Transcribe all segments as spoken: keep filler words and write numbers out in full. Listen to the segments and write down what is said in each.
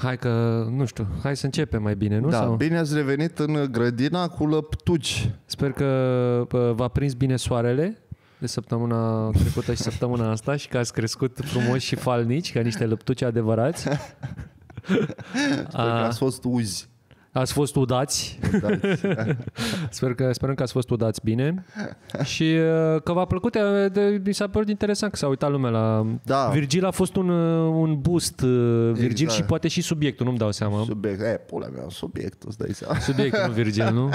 Hai că, nu știu, hai să începem mai bine, nu? Da, Sau? bine ați revenit în grădina cu lăptuci. Sper că v-a prins bine soarele de săptămâna trecută și săptămâna asta și că ați crescut frumoși și falnici, ca niște lăptuci adevărați. Sper că ați fost uzi. Ați fost udați. udați. Sper că, sperăm că ați fost udați bine și că v-a plăcut. Mi s-a părut interesant că s-a uitat lumea la... Da. Virgil a fost un, un boost. Virgil exact. Și poate și subiectul, nu-mi dau seama. Subiect, e, pula mea, subiectul, îți dai seama. Subiectul, nu Virgil, nu?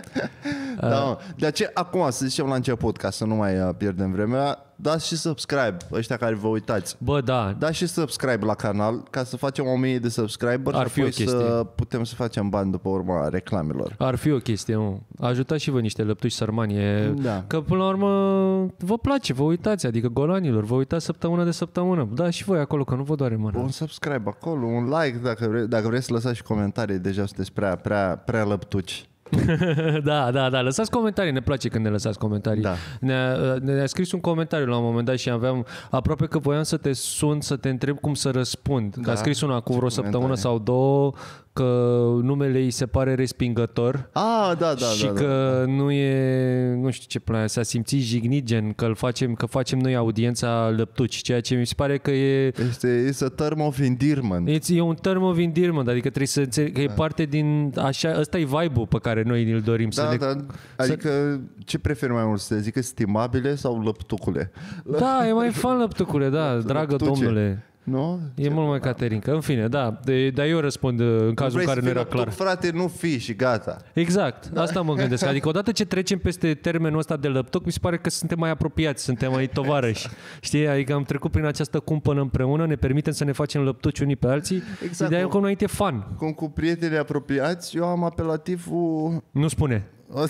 Da, de aceea, acum, să zicem la început, ca să nu mai pierdem vremea, dați și subscribe, ăștia care vă uitați. Bă, da. Dați și subscribe la canal, ca să facem o mie de subscriberi Ar și apoi să putem să facem bani după urma reclamelor. Ar fi o chestie, nu? Ajutați și vă niște lăptuși sărmani. E... Da. Că până la urmă vă place, vă uitați, adică golanilor, vă uitați săptămână de săptămână. Da, și voi acolo, că nu vă doare mâna. Un subscribe acolo, un like dacă, vre, dacă vreți să lăsați și comentarii, deja sunteți prea, prea, prea lăptuci. Da, da, da, lăsați comentarii, ne place când ne lăsați comentarii. Da. Ne-a, ne-a scris un comentariu la un moment dat și aveam, aproape că voiam să te sun, să te întreb cum să răspund. Da. A scris una cu vreo săptămână sau două că numele îi se pare respingător. Ah, da, da, și da, că da. nu e, nu știu ce plan, s-a simțit jignit, gen că îl facem, că facem noi audiența lăptuci, ceea ce mi se pare că e... Este it's a term of endearment. E un term of endearment, adică trebuie să înțeleg că e parte din, așa, ăsta e vibe-ul pe care noi îl dorim. Da, să ne, da, adică să... ce preferi mai mult, să zică stimabile sau lăptucule? Da, e mai fan lăptucule, da, dragă Lăptuce. Domnule. Nu? E Ce mult mai Caterinca. În fine, da, de, dar eu răspund în cazul în care nu era lăptuc, clar. frate, nu fi și gata. Exact, da. Asta mă gândesc. Adică odată ce trecem peste termenul ăsta de lăptuc, mi se pare că suntem mai apropiați, suntem mai tovarăși. Știi? Adică am trecut prin această cumpănă împreună, ne permitem să ne facem lăptuci unii pe alții. Exact. Ideea e că înainte fan. Cum cu prietenii apropiați, eu am apelativul... Nu spune.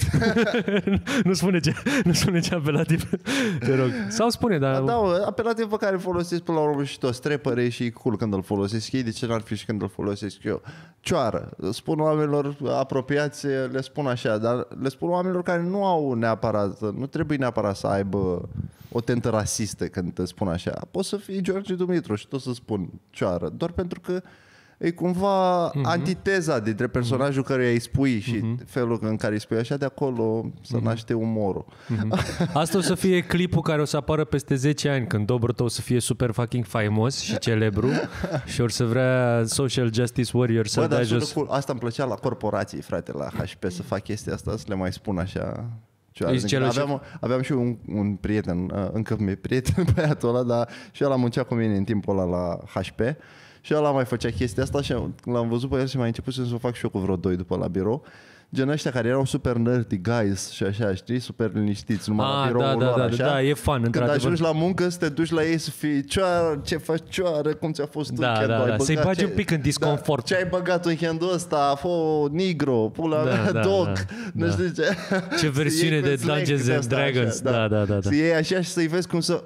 nu spune ce, nu spune ce apelativ, te rog. Sau spune, dar... Da, apelativ pe care folosesc până la urmă și toți trepăre și cool când îl folosesc ei, de ce n-ar fi și când îl folosesc eu? Cioară. Spun oamenilor apropiați, le spun așa, dar le spun oamenilor care nu au neapărat, nu trebuie neapărat să aibă o tentă rasistă când te spun așa. Poți să fii George Dumitru și tot să spun cioară, doar pentru că e cumva uh-huh. antiteza dintre personajul uh-huh. care îi spui și uh-huh. felul în care îi spui așa, de acolo să uh-huh. naște umorul. Uh-huh. Asta o să fie clipul care o să apară peste zece ani, când Dobrătău o să fie super fucking faimos și celebru și or să vrea social justice warrior să dea jos. Cool. Asta îmi plăcea la corporații, frate, la H P să fac chestia asta, să le mai spun așa. Aveam, aveam și un, un prieten, încă mi-e prieten băiatul ăla, dar și el a muncea cu mine în timpul ăla la H P. Și ăla mai făcea chestia asta și l-am văzut pe el și m-a început să o fac și eu cu vreo doi după la birou. Gen ăștia care erau super nerdy guys și așa, știi, super liniștiți, numai ah, la biroul da, da, lor, da, așa. Da, e fun, când ajungi la muncă să te duci la ei să fii cioară, ce faci cioară, cum ți-a fost da, weekend-ul, da, ai da. băgat, Să-i bagi ce, un pic în disconfort. Da, ce ai băgat weekendul ăsta, fo, negro, pula da, mea, da, dog, da, nu da. știu ce. Ce versiune de Dungeons and Dragons, așa, da, da, da, da. Să iei așa și să-i vezi cum să...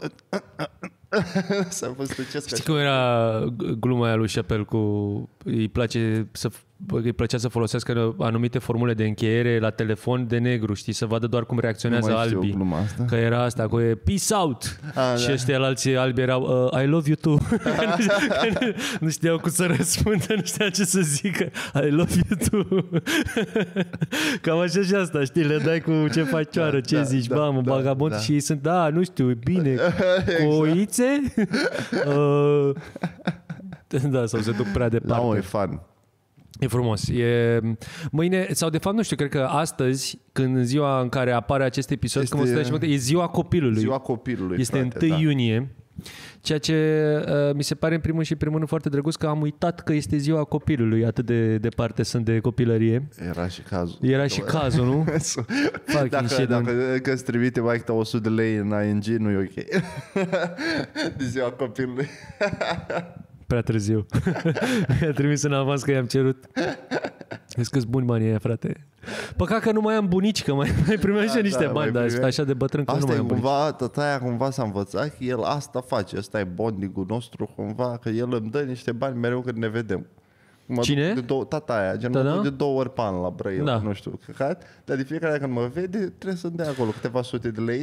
Știi cum era gluma aia lui Chappelle cu îi place să îi plăcea să folosească anumite formule de încheiere la telefon de negru, știi, să vadă doar cum reacționează albii. Că era asta cu peace out. A, și da. Ăștia alții albi erau uh, I love you too. Nu știau cum să răspundă, nu știau ce să zică. I love you too. Cam așa și asta, știi, le dai cu ce faci cioară, ce da, zici, da, bă, mă, da, vagabond da. Și ei sunt, da, nu știu, bine, exact. Cu oițe? uh, da, sau se duc prea departe. Da, e fun. E frumos. E mâine, sau de fapt nu știu, cred că astăzi, când în ziua în care apare acest episod, este, când mă e ziua copilului. Ziua copilului, este frate, întâi da. iunie. Ceea ce uh, mi se pare în primul și primul rând foarte drăguț că am uitat că este ziua copilului, atât de departe sunt de copilărie. Era și cazul. Era și cazul, nu? Dacă, dacă îți trimite mai o sută de lei în I N G, nu e ok. De ziua copilului. Prea târziu. Mi-a trimis în avans că i-am cerut. Vezi că-s buni banii aia, frate. Păcat că nu mai am bunici, că mai, mai primeam da, și niște da, bani, dar așa de bătrân că asta nu mai am cumva, bunici. tătaia cumva s-a învățat că el asta face. Ăsta e bonding-ul nostru cumva, că el îmi dă niște bani mereu când ne vedem. Mă Cine? De două, tata aia, gen da, mă da? duc de două ori pe an la Brăila, da. nu știu, căcat, dar de fiecare dată când mă vede trebuie să-mi dea acolo câteva sute de lei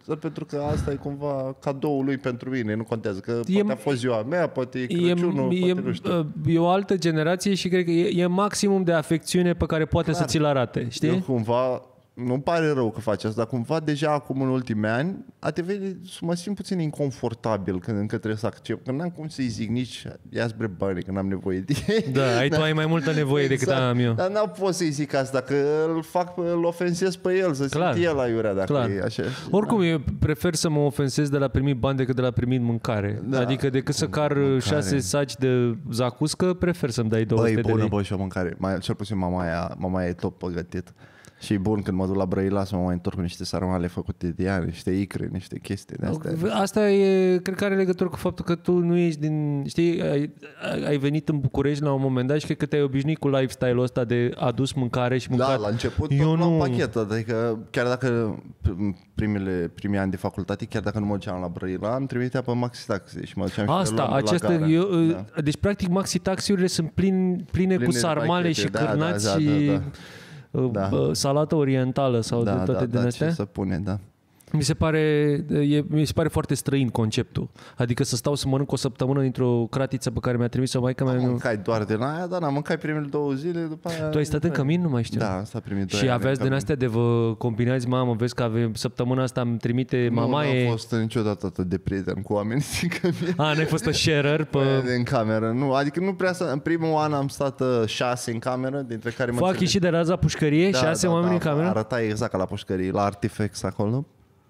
doar pentru că asta e cumva cadoul lui pentru mine, nu contează, că e, poate a fost ziua mea, poate e Crăciunul, e, poate nu știu. E o altă generație și cred că e, e maximum de afecțiune pe care poate Clar. să ți-l arate, știi? Eu cumva, nu-mi pare rău că faci asta, dar cumva deja acum în ultimii ani a devenit, mă simt puțin inconfortabil când încă trebuie să accept, că n-am cum să-i zic nici ia-ți bre bani, că n-am nevoie de ei. Da, ai, tu ai mai multă nevoie exact. decât am eu. Dar n-am pot să-i zic asta, că îl fac, îl ofensez pe el, să Clar. simt el la iurea dacă Clar. e așa. Oricum, eu prefer să mă ofensez de la primit bani decât de la primit mâncare. Da. Adică decât să car mâncare. șase saci de zacuscă, prefer să-mi dai două sute de lei. Băi, bună, bă, și o mâncare. Mai, cel puțin mama aia, mama aia e top pregătit. Și e bun când mă duc la Brăila să mă mai întorc cu niște sarmale făcute de ea, niște icre, niște chestii de astea. Asta e, cred că are legătură cu faptul că tu nu ești din, știi, ai, ai venit în București la un moment dat și cred că te-ai obișnuit cu lifestyle-ul ăsta de adus mâncare și mâncat. Da, la început eu nu... nu... la pachet, adică chiar dacă primele, primii ani de facultate, chiar dacă nu mă duceam la Brăila, am trimitea pe Maxi Taxi și mă duceam Asta, și această, la eu, da. Deci practic Maxi Taxiurile sunt pline, pline, pline cu sarmale pachete, și da, cârnați da, da, și... Da, da. Da. salată orientală sau da, de toate da, din da, astea. Ce să pune, da. Mi se pare e, mi se pare foarte străin conceptul. Adică să stau să mănânc o săptămână dintr-o cratiță pe care mi-a trimis-o maica mea. Mâncai doar din aia, dar n-am mâncai primele două zile, după aia... Tu ai stat în cămin? Nu mai știu. Da, am stat primele două Și aveați din astea de vă combinați, mamă, vezi că avem săptămâna asta îmi trimite mamaie. Nu, n-am fost niciodată atât de prieten cu oamenii din cămin. A, n-ai fost o sharer pe... În cameră, nu, adică nu prea să... În primul an am stat șase în cameră, dintre care mă... Fac și de raza pușcărie, da, șase da, oameni da, în cameră? Arătai exact ca la pușcărie, la Artifex acolo.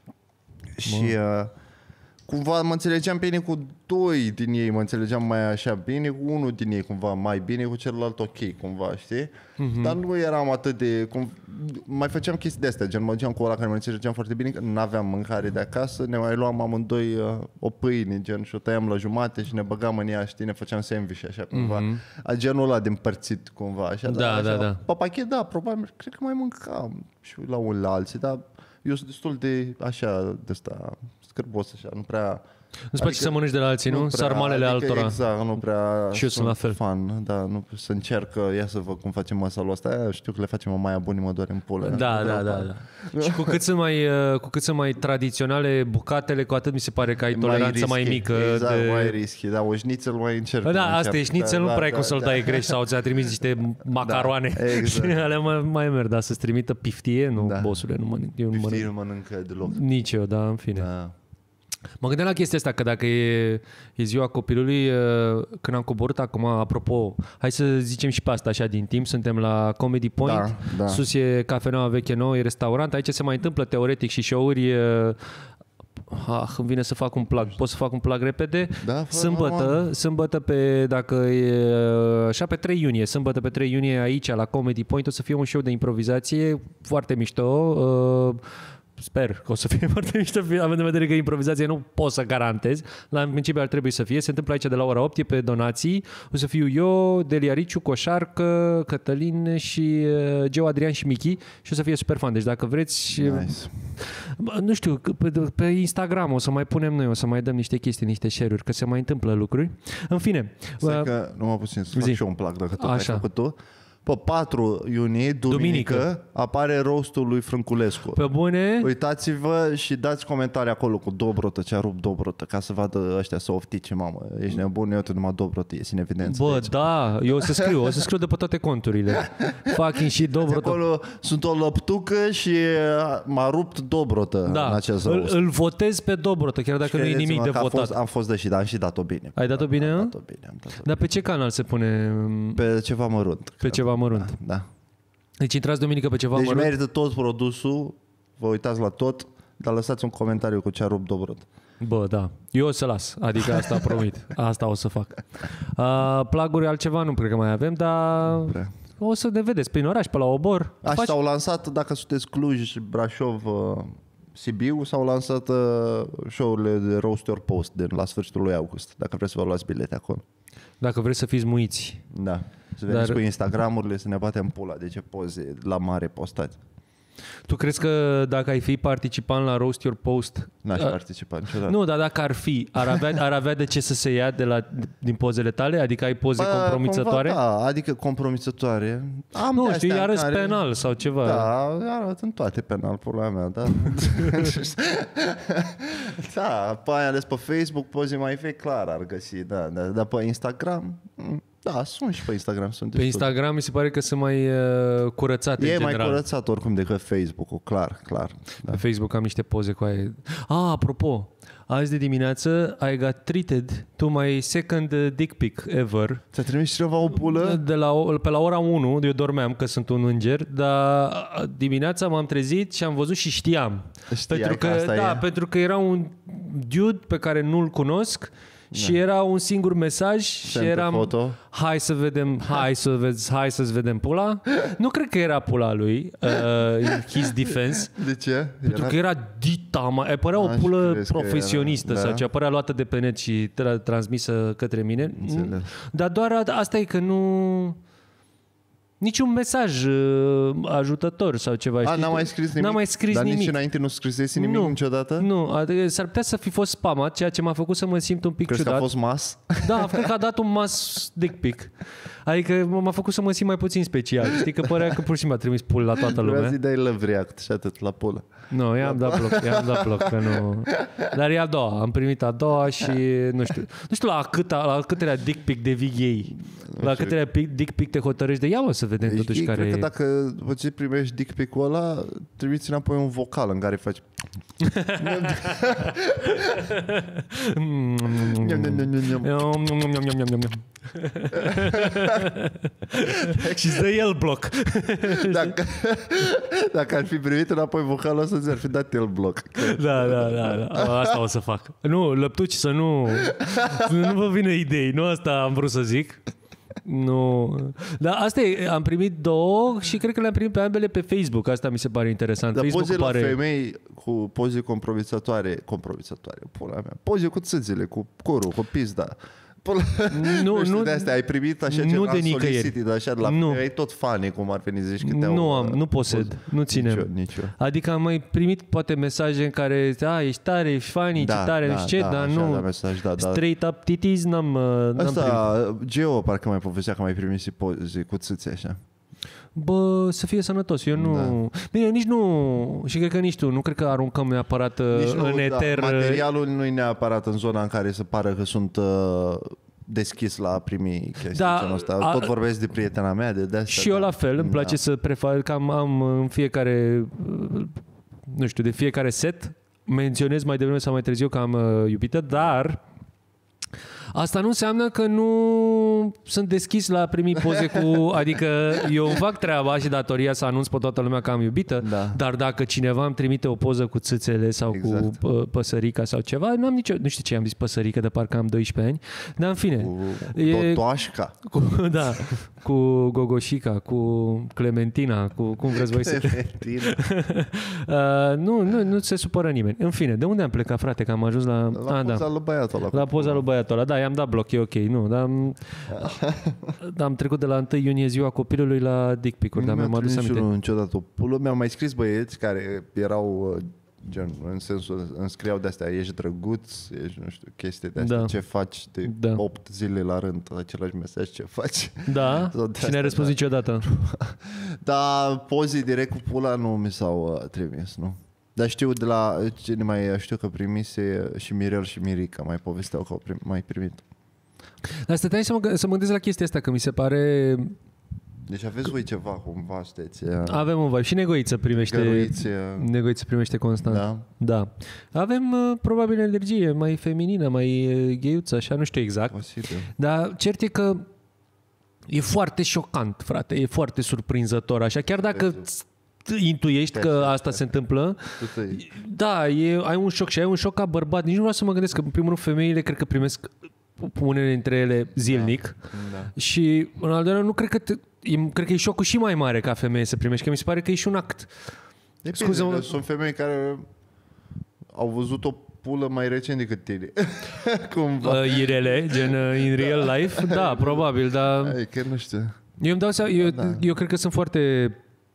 Și uh, cumva mă înțelegeam bine cu doi din ei, mă înțelegeam mai așa bine, cu unul din ei cumva mai bine, cu celălalt ok, cumva, știi? Uh-huh. Dar nu eram atât de... Cum, mai făceam chestii de-astea, gen mă duceam cu ăla care mă înțelegeam foarte bine, că nu aveam mâncare de acasă, ne mai luam amândoi uh, o pâine, gen, și o tăiam la jumate și ne băgam în ea, știi, ne făceam sandwich așa, cumva. Uh-huh. A genul ăla de împărțit, cumva, așa. Da, așa, da, da. Pe pachet, da, probabil, cred că mai mâncam și la unul la alții, dar eu sunt destul de, așa, de ăsta, scârbos, așa, nu prea... Nu-ți place să mănânci de la alții, nu? nu? Prea, Sarmalele adică altora. Exact, nu prea... Și eu sunt la fel. Fan, da, nu, să încerc, ia să văd cum facem măsalul ăsta, știu că le facem mai buni, mă doare în pulă. Da, da, da, da. Și cu cât sunt mai, cu cât sunt mai tradiționale bucatele, cu atât mi se pare că ai toleranță mai, mai mică. Exact, de... mai risky, da, o șnițel mai încerc. Da, asta e, șnițel, da, nu prea ai da, cum să-l da, dai greș sau ți-a trimis niște macaroane. Da, exact. Și alea mai, mai merg, dar să-ți trimită piftie, nu, da. Bossule, nu mănânc. Eu nu mănânc. nu mănâncă deloc. Nici eu, da, în fine. Da. Mă gândeam la chestia asta, că dacă e, e ziua copilului, când am coborât acum, apropo, hai să zicem și pe asta așa din timp, suntem la Comedy Point, da, da. sus e Cafeneaua Veche Nouă, e restaurant, aici se mai întâmplă teoretic și show-uri. Ah, îmi vine să fac un plug. Pot să fac un plug repede? Da, sâmbătă, sâmbătă pe, dacă e așa, pe trei iunie, sâmbătă pe trei iunie aici la Comedy Point o să fie un show de improvizație foarte mișto. Uh, Sper că o să fie foarte mișto, având în vedere că improvizație nu pot să garantez. La principiu ar trebui să fie. Se întâmplă aici de la ora opt, e pe donații. O să fiu eu, Delia Riciu, Coșarcă, Cătălin și uh, Geo, Adrian și Michi și o să fie super fan. Deci dacă vreți... Nice. Nu știu, pe, pe Instagram o să mai punem noi, o să mai dăm niște chestii, niște share-uri, că se mai întâmplă lucruri. În fine. Stai uh, că nu mă puțin să fac zi. și eu un plac, dacă tot Așa. ai făcut tu. Pe patru iunie, duminică, duminică, apare roastul lui Frânculescu. Pe bune? Uitați-vă și dați comentarii acolo cu Dobrotă, ce-a rupt Dobrotă, ca să vadă ăștia să oftice, mamă. Ești nebun, eu te numai Dobrotă, ies în evidență. Bă, da, eu o să scriu, o să scriu de pe toate conturile. Fucking și Dobrotă. Acolo sunt o lăptucă și m-a rupt Dobrotă da. în acest îl, roast. îl votez pe Dobrotă, chiar dacă nu e nimic de votat. Fost, am fost de și, dar am și dat-o bine. Ai dat-o bine? Am dat-o bine, am dat-o Dar pe ce canal se pune? Pe ceva mărunt. Pe ceva mărunt. Da, da. Deci intrați duminică pe ceva deci mărunt? Deci merită tot produsul, vă uitați la tot, dar lăsați un comentariu cu ce-a rupt Dobrotă. Bă, da. Eu o să las. Adică asta promit. Asta o să fac. Uh, plaguri altceva nu cred că mai avem, dar o să ne vedeți prin oraș, pe la Obor. Așa Faci... s-au lansat, dacă sunteți Cluj, Brașov, Sibiu, s-au lansat uh, show-urile de Roast Your Post de la sfârșitul lui august, dacă vreți să vă luați bilete acolo. Dacă vreți să fiți muiți. Da. Să veniți Dar... cu Instagram-urile, să ne batem pula de ce poze la mare postați. Tu crezi că dacă ai fi participant la Roast Your Post... N-aș a... participa niciodată. Nu, dar dacă ar fi, ar avea, ar avea de ce să se ia de la, din pozele tale? Adică ai poze Bă, compromițătoare? Cumva, da, adică compromițătoare. Am nu, știi, arăți care... penal sau ceva. Da, arăt în toate penal, pula mea, da. Da, pe aia ales pe Facebook, poze mai vechi, clar ar găsi, da, da, dar pe Instagram... Da, sunt și pe Instagram. Sunt pe Instagram mi se pare că sunt mai uh, curățate e în general. E mai curățat oricum decât Facebook-ul, clar, clar. Da. Pe Facebook am niște poze cu aia. Ah, apropo, azi de dimineață I got treated to my second dick pic ever. Ți-a trimis cineva o pulă? De la, pe la ora unu, eu dormeam că sunt un înger, dar dimineața m-am trezit și am văzut și știam. Știai pentru că, că asta da, e? pentru că era un dude pe care nu-l cunosc. Și da. Era un singur mesaj și eram foto. hai să vedem, hai să vezi, hai să-ți vedem pula. Nu cred că era pula lui, uh, in his defense. De ce? Pentru era... că era dita, mă, părea o pulă profesionistă era, sau da. Ce părea luată de pe net și tra- transmisă către mine. Înțeles. Dar doar asta e că nu... Niciun mesaj uh, ajutător sau ceva. A, n-a mai scris nimic? N-a mai scris Dar nimic. nici înainte nu scrisese nimic nu, niciodată? Nu, adică s-ar putea să fi fost spamat, ceea ce m-a făcut să mă simt un pic Crezi ciudat. Crezi că a fost mas? Da, cred că a dat un mas dick pic. Adică m-a făcut să mă simt mai puțin special. Știi că părea că pur și simplu a trimis pul la toată lumea. Vreau să-i dai love react și atât la pulă. Nu, i-am dat bloc, i-am dat bloc, că nu... Dar e a doua, am primit a doua și nu știu, nu știu la, câta, la câtelea dick pic devii gay. La câtelea dick pic te hotărăști de ia mă să vedem totuși Știi, care... Cred că dacă după ce primești dick pic-ul ăla, trimiți înapoi un vocal în care faci... Și îți dă el bloc. Dacă, dacă ar fi primit înapoi vocalul ăsta, ți-ar fi dat el bloc. Da, da, da, da. Asta o să fac. Nu, lăptuci să nu... Să nu vă vină idei. Nu asta am vrut să zic. Nu. Dar asta e, am primit două și cred că le-am primit pe ambele pe Facebook. Asta mi se pare interesant. Dar Facebook poze pare... la femei cu poze compromisatoare, compromisatoare, pula mea. Poze cu țâțele, cu curul, cu pizda. Nu, nu, nu de astea, ai primit așa nu ceva de nicăieri. de așa de la nu. ai tot fani, cum ar veni zici că te-au... Nu am, nu posed, nu ținem. Nici eu, nici eu. Adică am mai primit poate mesaje în care a, ești tare, ești funny, da, ce tare, da, nu știu ce, da, dar așa, nu. da, mesaj, da, da. Straight up titties n-am, n-am Asta, primit. Geo parcă mai povestea că mai primit și poze cu țâțe așa. Bă, să fie sănătos. Eu nu... Da. Bine, nici nu... Și cred că nici tu. Nu cred că aruncăm neapărat nici în nu, eter... Da, materialul nu e neapărat în zona în care să pară că sunt... Uh, deschis la a primi chestii da, ăsta. A, Tot vorbesc de prietena mea, de de-astea. Și eu da. la fel, îmi place da. să prefac că am, am în fiecare, nu știu, de fiecare set, menționez mai devreme sau mai târziu că am uh, iubită, dar asta nu înseamnă că nu sunt deschis la a primi poze cu... Adică eu îmi fac treaba și datoria să anunț pe toată lumea că am iubită, da. Dar dacă cineva îmi trimite o poză cu țâțele sau exact. Cu uh, păsărica sau ceva, nu am nicio... Nu știu ce am zis păsărică, de parcă am doisprezece ani, dar în fine. Cu e, totoașca. Cu, da, cu Gogoșica, cu Clementina, cu cum vreți voi să... uh, nu, nu, nu se supără nimeni. În fine, de unde am plecat, frate, că am ajuns la... La ah, poza da. lui băiatul ăla. La poza lui băiatul ăla, da, i-am dat bloc, e ok, nu, dar am, am trecut de la întâi iunie ziua copilului la dick pic-uri, dar mi-am adus aminte. Nu niciodată o pulă, mi-au mai scris băieți care erau gen, în sensul, îmi scriau de-astea, ești drăguț, ești, nu știu, chestii de-astea, da. Ce faci de da. opt zile la rând, același mesaj, ce faci. Da? Și ne-ai răspuns da. Niciodată. Dar pozii direct cu pula nu mi s-au uh, trimis, nu? Dar știu de la, cine mai știu că primise și Mirel și Mirica, mai povesteau că au prim, mai primit. Dar stăteam să mă, să mă gândesc la chestia asta, că mi se pare... Deci aveți voi ceva, cumva, știți? Avem un vibe. Și Negoiță primește... Găruiție. Negoiță primește constant. Da? Da. Avem uh, probabil energie mai feminină, mai uh, gheiuță, așa, nu știu exact. Posibil. Dar cert e că e foarte șocant, frate, e foarte surprinzător, așa, chiar dacă intuiești că asta se întâmplă, da, e, ai un șoc și ai un șoc ca bărbat. Nici nu vreau să mă gândesc că, în primul rând, femeile cred că primesc unele dintre ele zilnic da, da. Și, în al doilea, nu cred că te, e, cred că e șocul și mai mare ca femeie să primești, că mi se pare că e și un act. Scuze-mă. Sunt femei care au văzut o pulă mai recent decât tine. Cumva. Uh, irele, gen uh, in real life, da, probabil, dar... Ai, chiar nu știu. Eu îmi dau seama, eu, da. eu cred că sunt foarte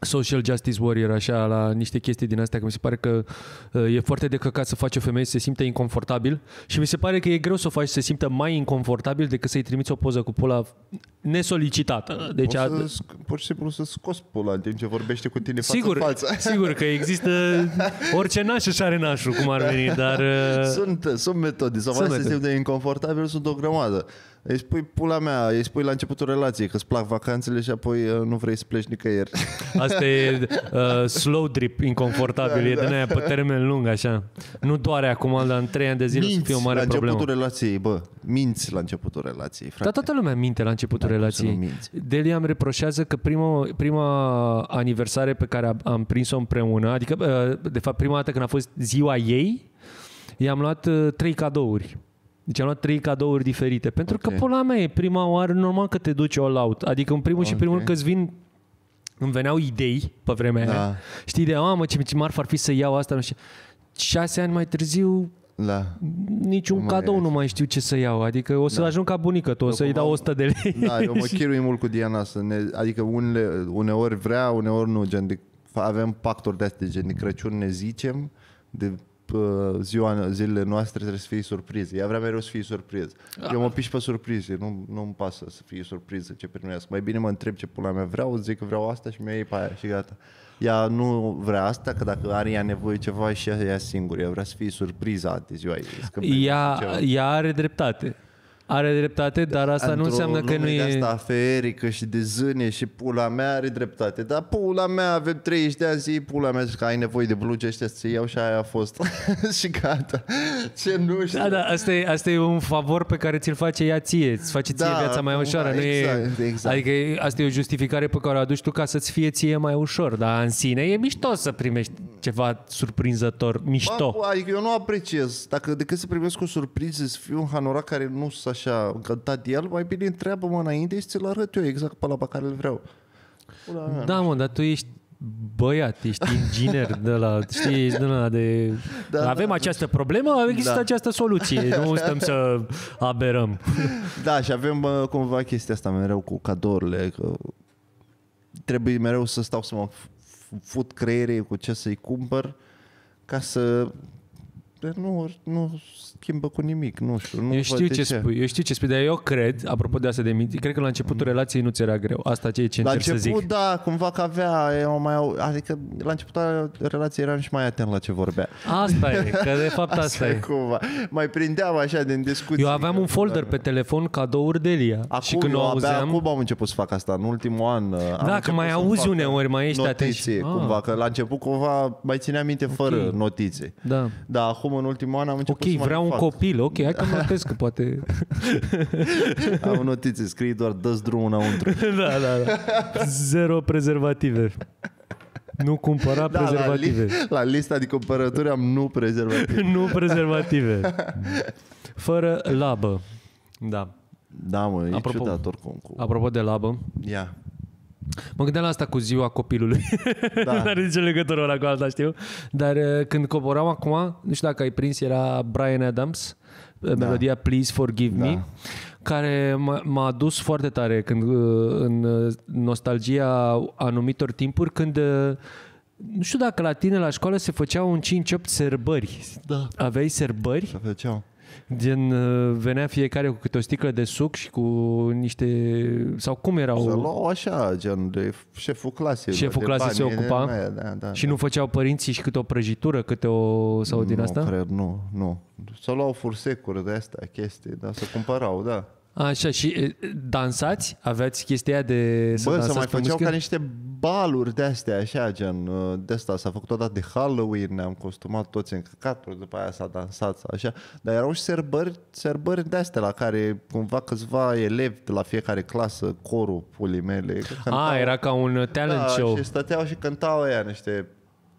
social justice warrior, așa, la niște chestii din astea, că mi se pare că uh, e foarte de căcat să faci o femeie să se simtă inconfortabil și mi se pare că e greu să o faci să se simtă mai inconfortabil decât să-i trimiți o poză cu pula nesolicitată. Deci, a... să, pur și simplu să scoți pula în timp ce vorbește cu tine sigur, față în față. Sigur că există orice naș și are nașul, cum ar veni, dar... Uh... Sunt, sunt metode, să faci să se simtă inconfortabil, sunt o grămadă. Îi spui pula mea, îi spui la începutul relației că îți plac vacanțele și apoi nu vrei să pleci nicăieri. Asta e uh, slow drip, inconfortabil, da, e din aia pe termen lung, așa. Nu doare acum, dar în trei ani de zile minți o să fie o mare la problemă. începutul relației, bă, minți la începutul relației, frate. Dar toată lumea minte la începutul da, relației. Delia îmi reproșează că prima, prima aniversare pe care am prins-o împreună, adică, uh, de fapt, prima dată când a fost ziua ei, i-am luat uh, trei cadouri. Deci am luat trei cadouri diferite. Pentru okay. că, pula mea, e prima oară, normal că te duci all out. Adică, în primul okay. și primul că îți vin, îmi veneau idei pe vremea da. aia. Știi, ideea, mamă, ce, ce marfă ar fi să iau asta. Nu știu. Șase ani mai târziu, da. niciun nu cadou nu mai știu ce să iau. Adică o să da. ajung ca bunică tu, o să-i dau o sută de lei. Da, eu mă chirui mult cu Diana. Să ne, adică unele, uneori vrea, uneori nu. Gen de, avem pacturi de-astea, gen de Crăciun ne zicem, de ziua, zilele noastre trebuie să fie surprize. Ea vrea mereu să fie surpriză. Eu mă piș pe surprize, nu, nu-mi pasă să fie surpriză ce primesc. Mai bine mă întreb ce pula mea vreau, zic că vreau asta și mi-a iei pe aia și gata. Ea nu vrea asta, că dacă are ea nevoie ceva și ea, ea singur. Ea vrea să fie surpriza de ziua ei. Ea, ea are dreptate. Are dreptate, dar asta Într-o nu înseamnă că nu e... e... asta aferică și de zâne și pula mea are dreptate. Dar pula mea, avem treizeci de ani, zi pula mea, zic că ai nevoie de blugi ăștia să iau și aia a fost. Și gata. Ce nu știu. Da, da, asta e, asta e un favor pe care ți-l face ea ție. Îți face ție da, viața mai ușoară. Da, exact, nu e... exact. Adică asta e o justificare pe care o aduci tu ca să-ți fie ție mai ușor. Dar în sine e mișto să primești ceva surprinzător. Mișto. Ba, adică eu nu apreciez. Dacă decât să primesc o surpriză, să fiu un hanorac care nu sunt așa încântat de el, mai bine întreabă-mă înainte și ți-l arăt eu exact pe ăla pe care îl vreau. Ula, da, mă, dar tu ești băiat, ești inginer de la, știi, ești de la de... Da, avem da, această problemă, există da. această soluție, nu stăm să aberăm. Da, și avem cumva chestia asta mereu cu cadourile, că trebuie mereu să stau să mă fut creierii cu ce să-i cumpăr ca să... Nu, nu schimbă cu nimic, nu știu. Nu eu, știu ce ce. Spui, eu știu ce spui, dar eu cred, apropo de asta de minți, cred că la începutul relației nu ți era greu. Asta ce, ce încerc să zic. La început, da, cumva că avea, eu mai, adică la începutul relației eram și mai atent la ce vorbea. Asta e, că de fapt asta, asta e. Cumva. Mai prindeam așa din discuții. Eu aveam un folder pe telefon, cadouri de Elia. Acum, și când o auzeam... acum am început să fac asta, în ultimul an. Da, că mai auzi uneori, mai ești notiții, atent. cumva, că la început cumva mai țineam minte fără okay. notițe. Da. Da, acum în ultimul an am început okay, să mai vreau fac. un copil, ok, hai că notez că poate... Am notițe, scrii doar dă-ți drumul înăuntru. Da, da, da. Zero prezervative. Nu cumpăra da, prezervative. La, li- la lista de cumpărături am nu prezervative. Nu prezervative. Fără labă. Da. Da, mă, e apropo, ciudat oricum. Cu... Apropo de labă. Ia. Mă gândeam la asta cu ziua copilului. Da. Nu are nicio legătură ăla cu alta, știu. Dar când coboram acum, nu știu dacă ai prins, era Bryan Adams, da. melodia Please Forgive da. Me, care m- m-a dus foarte tare când, în nostalgia anumitor timpuri, când nu știu dacă la tine la școală se făceau un cinci opt serbări. Da. Aveai serbări? Se făceau. Gen, venea fiecare cu câte o sticlă de suc și cu niște... Sau cum erau? Se luau așa, gen de șeful clasei. Șeful clasei se ocupa? De, da, da, și da. nu făceau părinții și câte o prăjitură, câte o... sau nu, din asta? Cred, nu, nu. Se luau fursecuri de astea, chestii, dar se cumpărau, da. Așa, și dansați? Aveați chestia de să Bă, dansați se mai pe făceau muzică? ca niște baluri de-astea, așa, gen, de asta. S-a făcut odată de Halloween, ne-am costumat toți în căcaturi, după aia s-a dansat, așa. Dar erau și serbări, serbări de-astea, la care cumva câțiva elevi de la fiecare clasă, corul pulii mele. A, era ca un talent da, show. și stăteau și cântau aia niște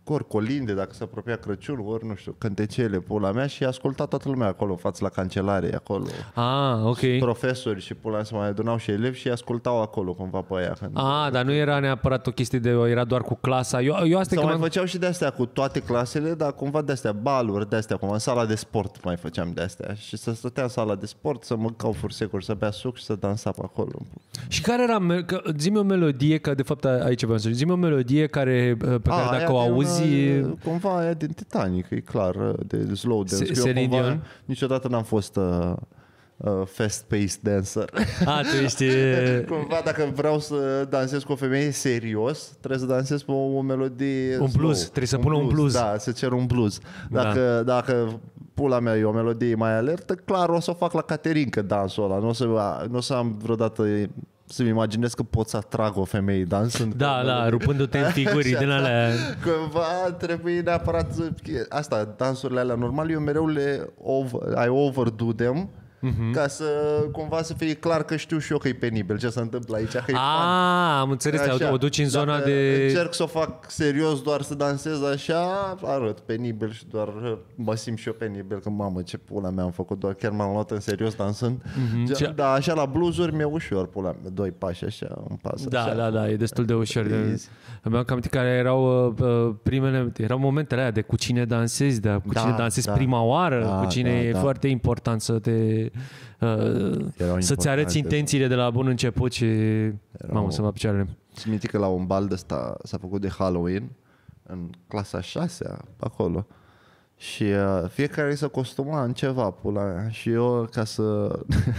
ori colinde, dacă se apropia Crăciun, ori, nu știu, cântecele, pula mea, și asculta toată lumea acolo, față la cancelare, acolo. Ah, ok. Și profesori și pula mea se mai adunau și elevi și ascultau acolo, cumva, pe aia. Când... Ah, dar nu era neapărat o chestie de, era doar cu clasa. Eu, eu asta Sau că mai făceau și de-astea cu toate clasele, dar cumva de-astea, baluri, de-astea, cum în sala de sport mai făceam de-astea. Și să stătea în sala de sport, să mâncau fursecuri, să bea suc și să dansa pe acolo. Și care era, că, zi-mi o melodie, că de fapt aici vreau să zic, zi-mi o melodie care, pe care A, dacă o auzi... Una, cumva aia din Titanic, e clar, de slow dance. Celine Dion? Niciodată n-am fost uh, uh, fast-paced dancer. A, tu ești... Cumva dacă vreau să dansez cu o femeie serios, trebuie să dansez pe o, o melodie Un slow. blues, trebuie să pună un blues. Da, să cer un blues. Dacă, da. dacă pula mea e o melodie mai alertă, clar o să o fac la Caterinca dansul ăla. Nu o să, nu o să am vreodată... să-mi imaginez că pot să atrag o femeie dansând. Da, da, rupându-te în figuri din alea. Cumva trebuie neapărat să... Asta, dansurile alea normal, eu mereu le over, I overdo them, uh-huh. ca să cumva să fie clar că știu și eu că e penibil ce se întâmplă aici. Că e ah, am înțeles, așa, o duci în zona Dacă de... încerc să o fac serios, doar să dansez așa, arăt penibil și doar mă simt și eu penibil, că mamă, ce pula mea am făcut, doar chiar m-am luat în serios dansând. Mm-hmm. Dar așa la blues-uri mi-e ușor, pula mea, doi pași așa, un pas da, așa. Da, da, e destul de ușor. Îmi am cam care erau uh, primele, erau momentele alea de cu cine dansezi, de cu da, cine dansezi da. prima oară, da, cu cine da, e da. foarte important să te... Uh, să-ți arăți intențiile de la bun început și mamă, să mă picioarele. Ți minte că la un bal de ăsta s-a făcut de Halloween în clasa a șasea, acolo. Și uh, fiecare se costuma în ceva, pula mea. Și eu, ca să...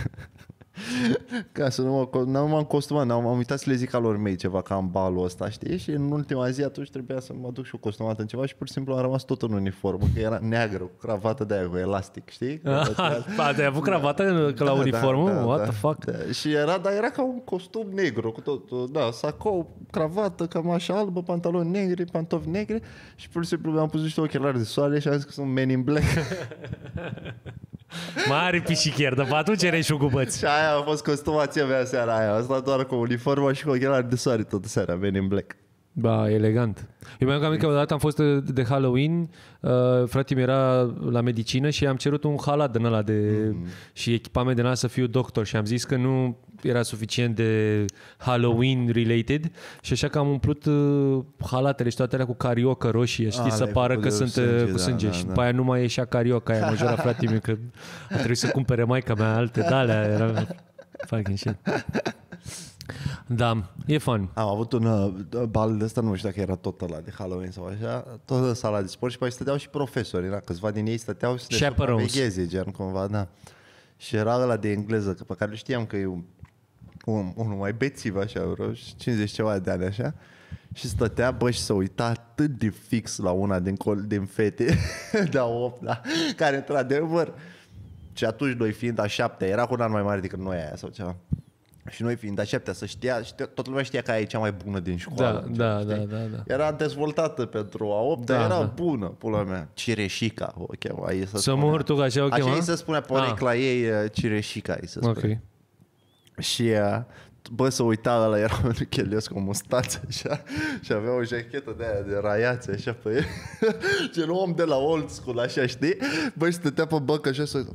ca să nu mă, nu m-am costumat, am uitat să le zic alor mei ceva ca în balul ăsta, știi? Și în ultima zi atunci trebuia să mă duc și eu costumat în ceva și pur și simplu am rămas tot în uniformă, că era neagră, cu cravată de aia, cu elastic, știi? Ba, te-ai avut cravată da, la da, uniformă? Da, What da, the fuck? Da. Și era, dar era ca un costum negru cu tot, da, sacou, cravată, cămașă albă, pantaloni negri, pantofi negri și pur și simplu mi-am pus niște ochelari de soare și am zis că sunt Men in Black. Mare pișichier, dar pe atunci erai șugubăți. Și aia a fost costumația mea seara aia. Am stat doar cu uniforma și cu ochelari de soare toată seara, Men in Black. Ba, elegant. Eu mi-am cam că odată am fost de Halloween, uh, frate mi era la medicină și am cerut un halat din ăla de, mm-hmm. și echipament din ăla să fiu doctor și am zis că nu era suficient de Halloween related și așa că am umplut uh, halatele și toate alea cu cariocă roșie, știi, A, să pară că sunt sânge, cu sânge da, și da, după da. aia nu mai ieșea carioca aia, mă jura frate meu că a trebuit să cumpere maica mea alte de-alea, era fucking shit. Da, e fun. Am avut un uh, bal de ăsta, nu știu dacă era tot ăla de Halloween sau așa, tot în sala de sport și pe stăteau și profesori, era câțiva din ei stăteau și le supravegheze, gen cumva, da. Și era ăla de engleză, pe care știam că e un, un, unul mai bețiv așa, vreo cincizeci ceva de ani așa. Și stătea, bă, și se uita atât de fix la una din, col, din fete, de-a opt, da, care într-adevăr, și atunci noi fiind a șaptea, era cu un an mai mare decât noi aia sau ceva. Și noi fiind a șaptea, să știa, știa, toată lumea știa că aia e cea mai bună din școală. Da, da, da, da, da. Era dezvoltată pentru a opta, da, era da. bună, pula mea. Cireșica o chema. Să, să mă hurtuc așa o chema? Așa îi se spunea pe la ei, Cireșica îi se spune. Okay. Și bă, să uita ăla, era un chelios cu o mustață așa și avea o jachetă de aia de raiațe așa pe el. Gen om de la old school, așa, știi? Bă, și stătea pe bancă așa să...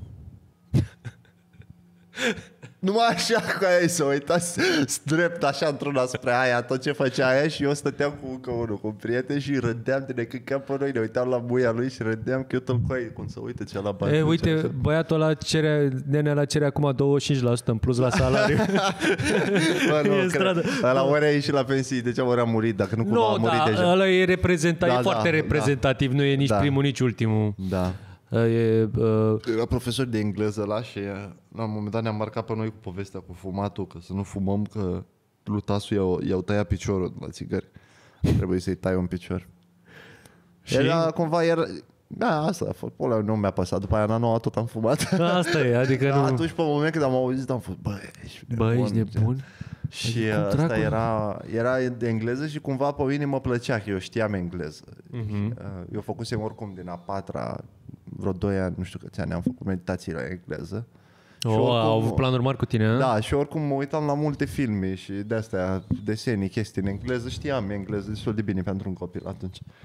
Numai așa cu aia să uitați drept așa într-una spre aia, tot ce făcea aia și eu stăteam cu încă unul, cu un prieten și râdeam de necâncam pe noi, ne uitam la muia lui și râdeam că eu tot cu aia, cum să uite ce la bani. E, uite, așa. Băiatul ăla cere, nenea ăla cere acum douăzeci și cinci la sută în plus la salariu. Bă, nu, cred. Ăla ori a ieșit la pensii, de ce ori a murit, dacă nu cumva no, a murit da, deja. Ăla e reprezentativ, da, e foarte da, reprezentativ, da. Nu e nici da. primul, nici ultimul. Da. E, uh... Era profesor de engleză la și la un moment dat ne-am marcat pe noi cu povestea cu fumatul, că să nu fumăm, că lui i-au, i-au tăiat piciorul la țigări. Trebuie să-i tai un picior. Și era cumva, era, da, asta a fost, pula, nu mi-a pasat. După aia în noua tot am fumat. Asta e, adică da, nu... Atunci pe moment când am auzit am fost, bă, ești nebun. Bă, ești nebun? Și adică, asta era, era de engleză și cumva pe mine mă plăcea că eu știam engleză. Uh-huh. Eu făcusem oricum din a patra, vreo doi ani, nu știu câți ani am făcut meditații la engleză. Oh, oricum, au avut planuri mari cu tine, a? Da, și oricum mă uitam la multe filme și de-astea desenii, chestii în engleză. Știam engleză destul de bine pentru un copil atunci.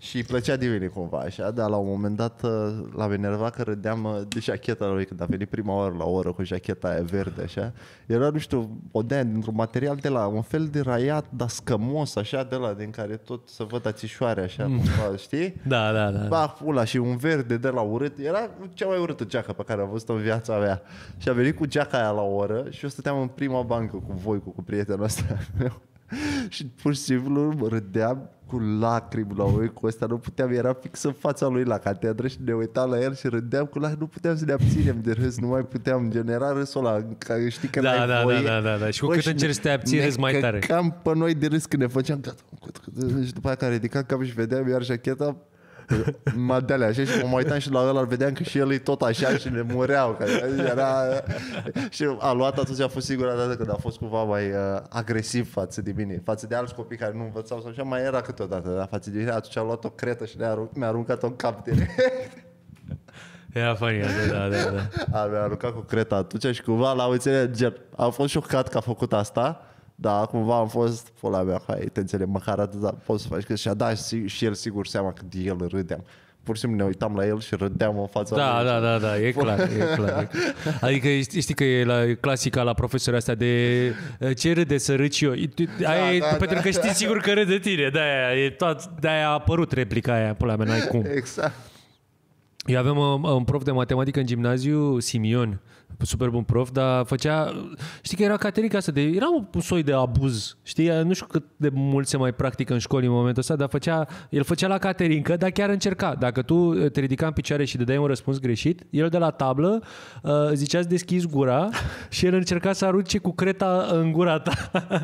Și îi plăcea de mine cumva așa, dar la un moment dat l-am enervat că râdeam de jacheta lui când a venit prima oară la oră cu jacheta aia verde așa. Era, nu știu, o de dintr-un material de la un fel de raiat, dar scămos așa, de la din care tot să văd ațișoare așa, mm. cumva, știi? Da, da, da. Ba, pula, și un verde de la urât. Era cea mai urâtă geacă pe care am văzut-o în viața mea. Și a venit cu geaca aia la oră și eu stăteam în prima bancă cu voi, cu, cu prietenul ăsta meu. Și pur și simplu râdeam cu lacrimi la ochi cu ăsta, nu puteam, era fix în fața lui la catedră și ne uitam la el și râdeam cu lacrimi, nu puteam să ne abținem de râs, nu mai puteam genera râsul ăla, că știi că da, n-ai da, voie. Da, da, da, da. Și cu cât încerci să te abții, râzi mai tare. Cam pe noi de râs când ne făceam gata. Și după aia care ridicam cap și vedeam iar jacheta mă de-alea așa și mă mai uitam și la ăla, vedeam că și el e tot așa și ne mureau. Că era... Și a luat atunci, a fost singura dată când a fost cumva mai uh, agresiv față de mine, față de alți copii care nu învățau sau așa, mai era câteodată, dar față de mine atunci a luat o cretă și ne-a aruncat, mi-a aruncat-o în cap direct. Era funny, da, da, da, da. A, mi-a aruncat cu creta atunci și cumva l-am înțeles, gen, am fost șocat că a făcut asta. Da, cumva am fost, pula mea, hai, te înțeleg, măcar atât, dar poți să faci că și-a dat și, și el sigur seama că de el râdeam. Pur și simplu ne uitam la el și râdeam în fața da, lui. Da, da, da, e clar, e clar. Adică știi că e la clasica la profesorii astea de ce râde să râd și eu. Aia da, da, pentru da, că știi sigur că râde de tine, de-aia, e tot, de-aia a apărut replica aia, pula mea, n-ai cum. Exact. Eu aveam un prof de matematică în gimnaziu, Simion, super bun prof, dar făcea, știi că era caterinca asta, de, era un soi de abuz, știi, nu știu cât de mult se mai practică în școli în momentul ăsta, dar făcea, el făcea la caterincă, dar chiar încerca. Dacă tu te ridica în picioare și dădeai un răspuns greșit, el de la tablă uh, zicea să deschizi gura și el încerca să arunce cu creta în gura ta.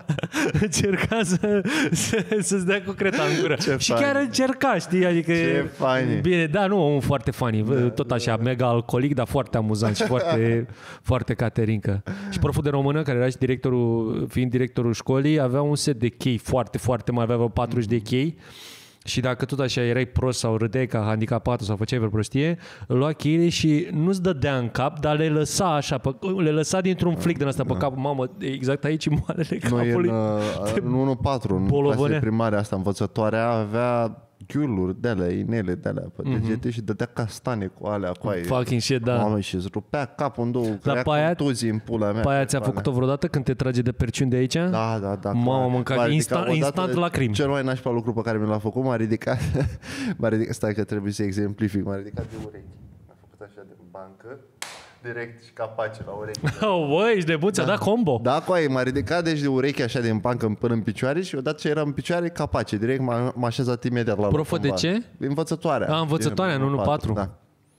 Încerca să, să, să-ți dea cu creta în gură. Ce și funny. Chiar încerca, știi, adică... Ce funny. Bine, da, nu, un foarte funny, da, tot așa, da. Mega alcoolic, dar foarte amuzant și foarte... foarte caterincă. Și proful de română, care era și directorul, fiind directorul școlii, avea un set de chei foarte, foarte mare, avea vreo patruzeci de chei și dacă tot așa erai prost sau râdeai ca handicapatul sau făceai vreo prostie, lua cheile și nu-ți dădea în cap, dar le lăsa așa, le lăsa dintr-un flic din asta pe cap. Mamă, exact aici moarele capului. Noi în, în unu patru, în clase primare asta, învățătoarea avea ghiuluri de-alea, inele de-alea pe degete mm-hmm. și dădea castane cu alea, cu aia. Fucking shit, da. Mamă, și îți rupea capul în două, crea contuzii în pula mea. Pe aia ți-a făcut-o vreodată când te trage de perciuni de aici? Da, da, da. Mamă, mânca instant, instant lacrimi. Cel mai nașpa lucru pe care mi l-a făcut, m-a ridicat, m-a ridicat, stai că trebuie să exemplific, m-a ridicat de urechi. M-a făcut așa de bancă, direct și capace la urechi. Oh, băi, ești nebun, ți-a dat combo. Da, cu aia, m-a ridicat deci de urechi așa din bancă până în picioare și odată ce eram în picioare, capace, direct m-a, m-a așezat imediat la Profă de ce? Învățătoarea. A, învățătoarea, în unu patru. Da.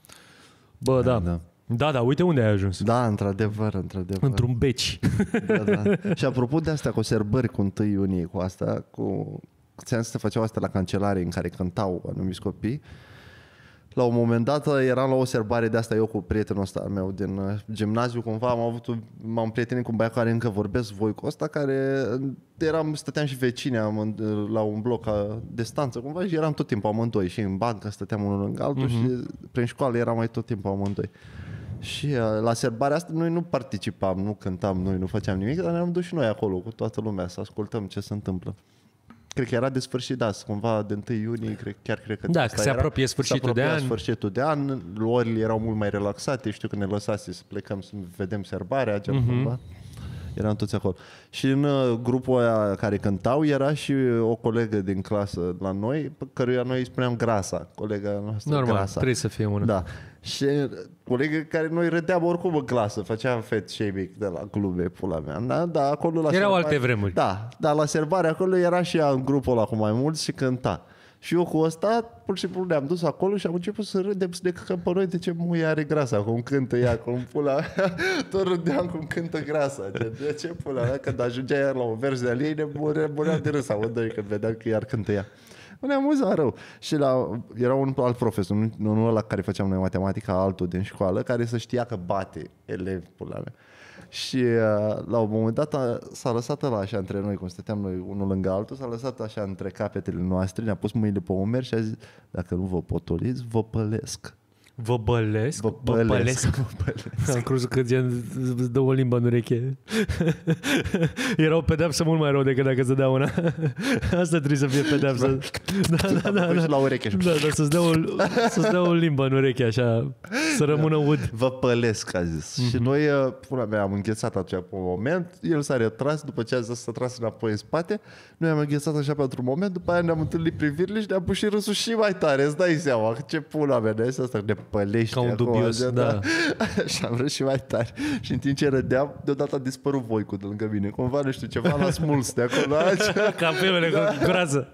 Bă, da. Da. Da, da, uite unde ai ajuns. Da, într-adevăr, într-adevăr. Într-un beci. Da, da. Și apropo de asta cu sărbări cu întâi iunie, cu asta, cu... ți-am zis să făceau asta la cancelare în care cântau anumiți copii. La un moment dat eram la o serbare de asta eu cu prietenul ăsta meu din gimnaziu, cumva am avut, m-am prietenit cu un băiat care încă vorbesc voi cu ăsta, care eram, stăteam și vecini am, la un bloc de stanță cumva și eram tot timpul amândoi și în bancă stăteam unul lângă altul uh-huh. și prin școală eram mai tot timpul amândoi. Și la serbarea asta noi nu participam, nu cântam, noi nu făceam nimic, dar ne-am dus și noi acolo cu toată lumea să ascultăm ce se întâmplă. Cred că era de sfârșit, da, cumva de întâi iunie, cred, chiar cred că da, că se apropie sfârșitul de an. sfârșitul de an, luările erau mult mai relaxate, știu că ne lăsase să plecăm să vedem serbarea, gen, uh-huh. cumva. Eram toți acolo. Și în grupul ăia care cântau era și o colegă din clasă la noi, pe căruia noi îi spuneam Grasa, colega noastră. Normal, Grasa. trebuie să fie una. Da. Și colegă care noi râdeam oricum în clasă, făceam fat shaming de la glume, pula mea. Da, da, acolo la erau serbare, alte vremuri. Da, dar la serbare acolo era și ea în grupul ăla cu mai mulți și cânta. Și eu cu ăsta, pur și simplu ne-am dus acolo și am început să râdem, să ne căcăm pe noi de ce muie are Grasa, cum cântă ea, cum pula tot râdeam cum cântă Grasa. De, de ce pula mea, când ajungea iar la un vers de-al ei, ne muream de râs amândoi când vedeam că iar cântă ea. Ne amuzam rău. Și la, era un alt profesor, nu, nu ăla care făceam noi matematica, altul din școală, care să știa că bate elevi, pula mea. Și uh, la un moment dat a, s-a lăsat ăla așa între noi, cum stăteam noi unul lângă altul, s-a lăsat așa între capetele noastre, ne-a pus mâinile pe umeri și a zis, dacă nu vă potoliți, vă pălesc. Vă bălesc? Vă bălesc. Vă bălesc. Am crezut că gen îți dă o limbă în ureche. Era o pedeapsă mult mai rău decât dacă îți dădea una. Asta trebuie să fie pedeapsă. Da, da, da. da. La ureche. Da, da, să-ți dea o, să-ți dea o limbă în ureche, așa, să rămână ud. Vă pălesc, a zis. Mm-hmm. Și noi, pula mea, am înghețat atunci pe un moment, el s-a retras, după ce a zis să tras înapoi în spate, noi am înghețat așa pentru un moment, după aia ne-am întâlnit privirile și ne-am pus și râsul și mai tare, îți dai seama, ce pula mea, de asta ne pălește. Ca un dubios, acolo, da. Și am râs și mai tare. Și în timp ce râdeam, deodată a dispărut Voicu de lângă mine. Cumva, nu știu, ceva l-a smuls de acolo. Ca filmele da. Cu groază.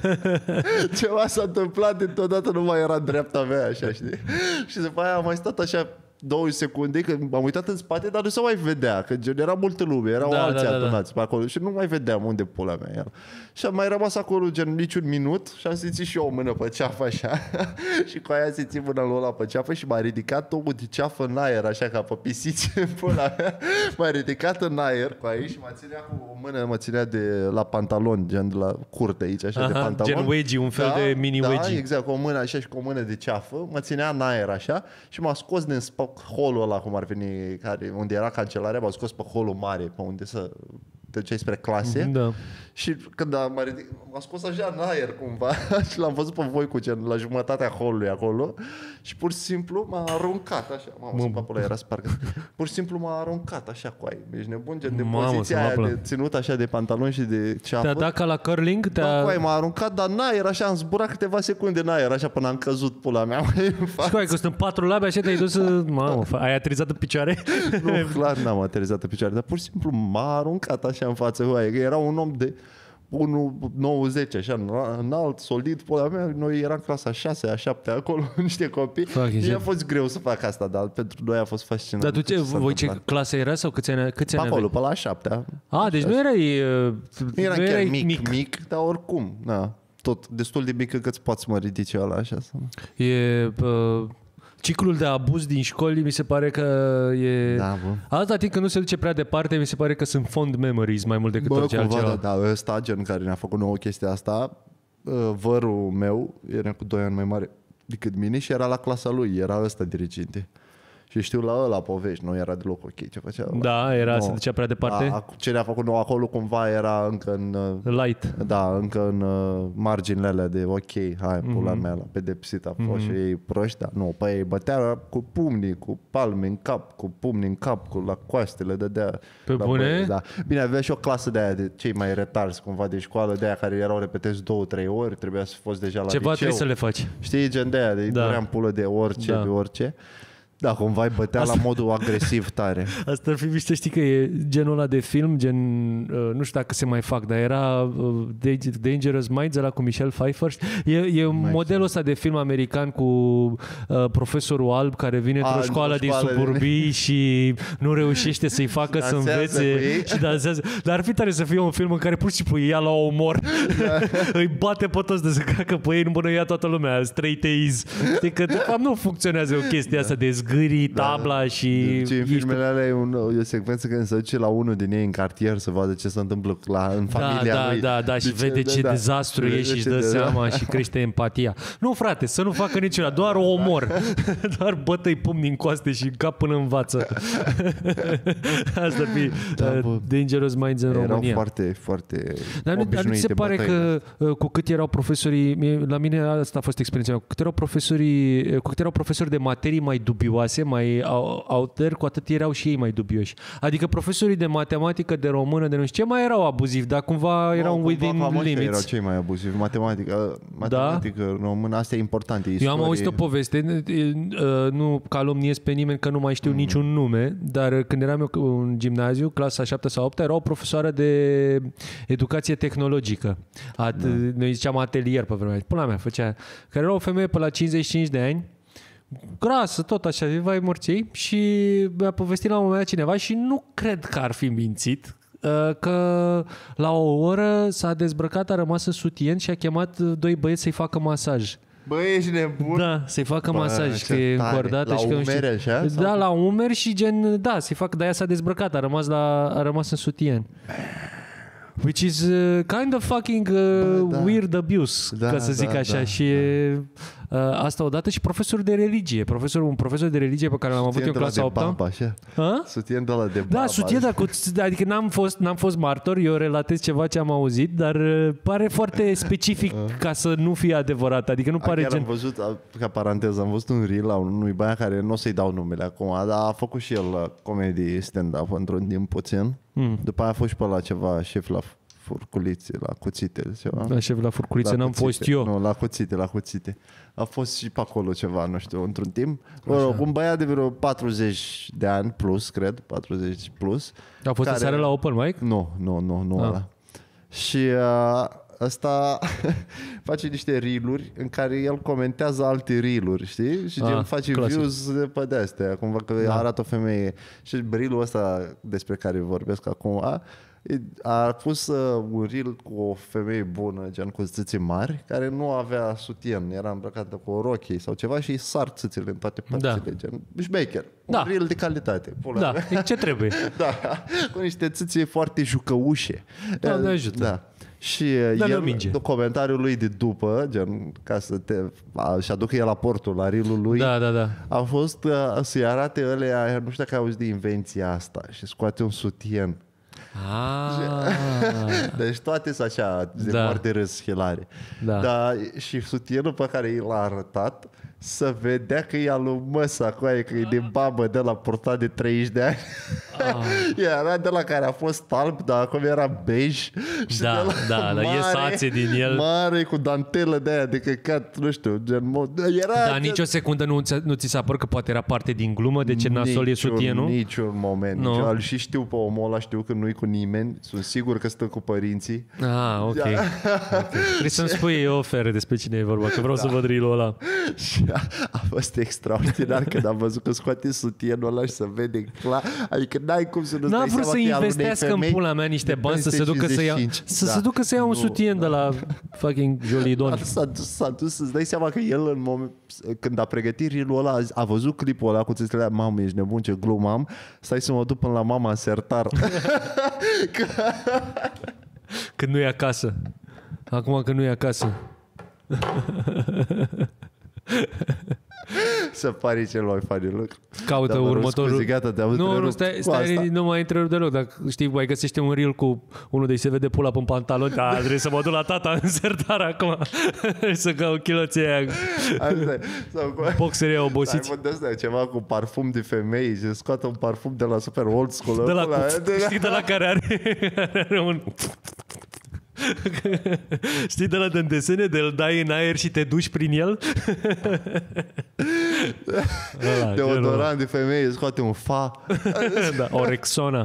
Ceva s-a întâmplat, deodată nu mai era în dreapta mea, așa, știi? Și după aia am mai stat așa două secunde, că m-am uitat în spate, dar nu se mai vedea, că gen, era multă lume, erau da, alții da, da, adunați da. Pe acolo și nu mai vedeam unde pula mea era. Și am mai rămas acolo gen niciun minut și am simțit și eu o mână pe ceafă așa și cu aia simțit mâna lui ăla pe ceafă și m-a ridicat omul de ceafă în aer, așa ca pe pisici în pula mea. M-a ridicat în aer cu aici și mă ținea cu o mână, mă ținea de la pantalon, gen de la curte aici, așa. Aha, de pantalon. Gen wedgie, un fel da, de mini da, wedgie. Exact, cu o mână așa și cu o mână de ceafă, mă ținea în aer așa și m-a scos din holul ăla, cum ar veni, care, unde era cancelarea, m-a scos pe holul mare, pe unde să treceai spre clase. Da. Și când m-a, ridic, m-a scos așa în aer cumva și l-am văzut pe voi cu gen la jumătatea holului acolo și pur și simplu m-a aruncat așa. Mamă, să papula era spargă. Pur și simplu m-a aruncat așa cu ai. Ești nebun, gen de Mamă, poziția aia de ținut așa de pantaloni și de ceafă. Te-a dat ca la curling? Da, cu ai, m-a aruncat, dar în aer așa, am zburat câteva secunde în aer așa până am căzut pula mea. Și cu ai, că sunt patru labe așa, te-ai dus, mamă, ai aterizat în picioare? Nu, clar n-am aterizat în picioare, dar pur și simplu m-a aruncat așa în față, cu ai, că era un om de unu nouăzeci, așa, înalt, solid, pula mea, noi eram clasa a șasea, a șaptea acolo, niște copii. Mie a fost greu să fac asta, dar pentru noi a fost fascinant. Dar tu ce, voi ce clasă era sau câți ani, câți ani acolo, pe la a șaptea. A, deci nu erai... Nu eram chiar erai mic, mic, mic, dar oricum, da, tot destul de mic încât poți mă ridice ăla așa. E... Uh... Ciclul de abuz din școli mi se pare că e... Da, bă. Atâta timp că nu se duce prea departe, mi se pare că sunt fond memories mai mult decât orice altceva. Da, da, ăsta gen care ne-a făcut nouă chestia asta, vărul meu era cu doi ani mai mare decât mine și era la clasa lui, era ăsta diriginte. Și știu la ăla povești, nu era deloc ok ce făcea. Da, era, no. Se ducea prea departe. Da, ce ne-a făcut nou acolo cumva era încă în... Light. Da, încă în uh, marginile alea de ok, hai, pula mm-hmm. mea, la pedepsit a fost mm-hmm. și ei proști, dar nu, pe ei bătea cu pumnii, cu palme în cap, cu pumni în cap, cu la coastele, dădea... Pe bune? Băie, da. Bine, avea și o clasă de aia de cei mai retarzi cumva de școală, de aia care erau repetezi două, trei ori, trebuia să fost deja la Ceva liceu. trebuie să le faci. Știi, gen de aia, de da. Doream pulă de orice, da. de orice. Da, cumva îi bătea Asta... la modul agresiv tare. Asta ar fi mișto, știi că e genul ăla de film, gen, uh, nu știu dacă se mai fac, dar era uh, Dangerous Minds, ăla cu Michelle Pfeiffer. E, e modelul ăsta de film american cu uh, profesorul alb care vine într-o școală din suburbii din... și nu reușește să-i facă să învețe și dansează. Dar ar fi tare să fie un film în care pur și simplu ia la omor, da. Îi bate pe toți de să cacă pe ei, nu până ia toată lumea, straight A's. Știi că de fapt nu funcționează o chestie da. Asta de zgârii, tabla da. Și... Ce în filmele alea e, un, e o secvență când se duce la unul din ei în cartier să vadă ce se întâmplă la, în familia da, lui. Da, da, da, și de vede ce, ce da, dezastru da. e și își dă seama și crește empatia. Nu, frate, să nu facă niciuna, doar omor. Doar bătă-i pumni în coaste și cap până învață. Asta ar fi da, uh, Dangerous Minds în România. Erau foarte, foarte dar nu, dar nu se pare că uh, cu cât erau profesorii, mie, la mine asta a fost experiența mea, cu cât erau profesorii, cu cât erau profesori de materii mai dubioase, mai out there, cu atât erau și ei mai dubioși. Adică profesorii de matematică, de română, de nu știu ce, mai erau abuzivi, dar cumva no, erau within limits. Erau cei mai abuzivi. Matematică, matematică da? Română, asta e important. E Eu am auzit o poveste, nu calomniez pe nimeni că nu mai știu mm. niciun nume, dar când eram eu în gimnaziu, clasa șapte sau opt, era o profesoară de educație tehnologică. At- da. Noi ziceam atelier pe vremea. Până mea făcea, care era o femeie pe la cincizeci și cinci de ani, grasă, tot așa, vai morței, și mi-a povestit la un moment dat cineva și nu cred că ar fi mințit că la o oră s-a dezbrăcat, a rămas în sutien și a chemat doi băieți să-i facă masaj. Bă, ești nebun? Da, să-i facă Bă, masaj, că e încordată. La și că umeri așa? Da, sau? La umeri și gen, da, să-i facă, dar ea s-a dezbrăcat, a rămas, la, a rămas în sutien. Which is uh, kind of fucking uh, Bă, da. weird abuse, da, ca să zic da, așa. Da, și da. Uh, asta odată și profesor de religie. Profesor, un profesor de religie pe care l-am avut eu în clasa a opta. Sutien de ăla de baba. Da, sutien, dar cu, adică n-am fost, n-am fost martor, eu relatez ceva ce am auzit, dar pare foarte specific ca să nu fie adevărat. Adică nu pare Chiar gen... am văzut, ca paranteză, am văzut un reel la unui băiat care nu o să-i dau numele acum, dar a făcut și el comedii stand-up într-un timp puțin. Mm. După aia a fost și pe la ceva șef la furculițe, la cuțite, ceva. La șef la furculițe la n-am cuțite. Fost eu. Nu, la cuțite, la cuțite. A fost și pe acolo ceva, nu știu, într-un timp. Așa. Un băiat de vreo patruzeci de ani plus, cred, patruzeci plus. A fost care... seară la open mic? Nu, nu, nu, nu ah. ăla. Și uh, ăsta face niște reel-uri în care el comentează alte reel-uri, știi? Și ah, gen face clasic. Views pe de-astea, cumva că da. Arată o femeie. Și reel-ul ăsta despre care vorbesc acum a pus uh, un reel cu o femeie bună, gen cu țâțe mari, care nu avea sutien, era îmbrăcată cu o rochie sau ceva și îi sar țâțele în toate părțile, da. Gen șmecher. Da. Un reel de calitate. Da, e ce trebuie. Da, cu niște țâțe foarte jucăușe. Da, ne ajută. Da. Și el, comentariul lui de după, gen, ca să te și aducă el aportul la reel-ul lui, da, da, da. a fost uh, să-i arate ălea, nu știu dacă ai auzit de invenția asta, și scoate un sutien. Ah. Deci toate sunt așa de da. Foarte râs, hilare. Da. Dar și sutienul pe care i l-a arătat să vedea că e al lui măsa cu aia, că e din babă de la portat de treizeci de ani. Ah. Era de la care a fost alb, dar acum era bej. Și da, da, mare, dar e sație din el. Mare, cu dantelă de aia de căcat, nu știu, gen... Era dar nici o secundă nu, nu ți s-a părut că poate era parte din glumă, de ce nasol e sutienul? Niciun moment. No. Niciun, și știu pe omul ăla, știu că nu-i cu nimeni, sunt sigur că stă cu părinții. Ah, ok. okay. Trebuie să-mi spui eu oferă despre cine e vorba, că vreau da. Să văd reel-ul ăla. Și a, a fost extraordinar când am văzut că scoate sutienul ăla și să vede clar. Adică n-ai cum să nu N-a vrut să investească în pula mea niște bani să se ducă să ia, să da. Se ducă să ia un nu, sutien de la fucking Jolidon. S-a dus, s-a dus să-ți dai seama că el în moment, când a pregătit reel-ul ăla, a văzut clipul ăla cu țâțele, mamă, ești nebun, ce glumă am, stai să mă duc până la mama în sertar. Când nu e acasă. Acum că nu e acasă. Să pare cel mai funny lucru. Caută da, următorul. Scuze, gata, te-am nu, nu, stai, stai nu mai întrerup deloc. Dacă știi, mai găsește un reel cu unul de se vede pula pe un pantalon, da, trebuie să mă duc la tata în sertar acum. Să caut chiloții aia. Boxerii obosiți. Ai văzut ceva cu parfum de femei și scoate un parfum de la super old school. De la, de la... Știi de la care are, are un... Știi de la de desene, de îl dai în aer și te duci prin el? Deodorant de femeie, scoate un fa. Da, o Rexona.